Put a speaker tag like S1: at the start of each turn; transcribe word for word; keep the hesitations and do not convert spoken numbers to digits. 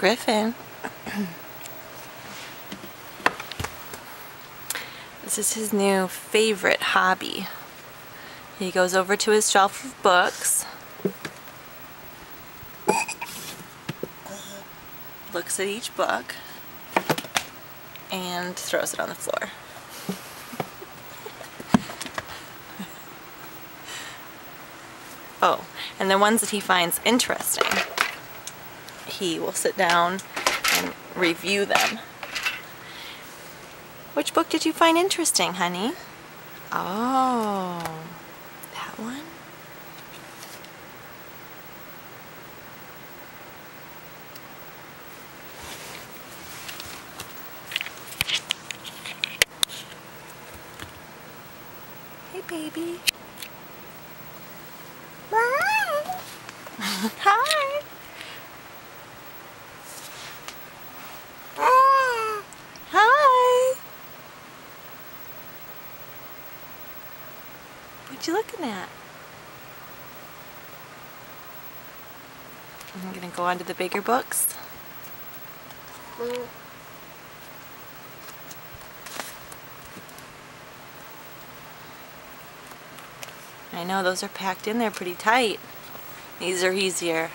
S1: Griffin. This is his new favorite hobby. He goes over to his shelf of books, looks at each book, and throws it on the floor. Oh, and the ones that he finds interesting, he will sit down and review them. Which book did you find interesting, honey? Oh, that one? Hey, baby. Hi. Hi. Hi. What you looking at? I'm gonna go on to the bigger books. Mm. I know, those are packed in there pretty tight. These are easier.